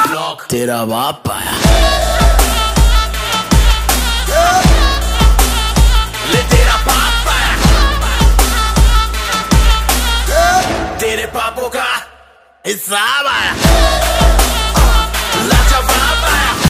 Block तेरा बाप आया। ले तेरा बाप आया, तेरे पापों का हिसाब आया।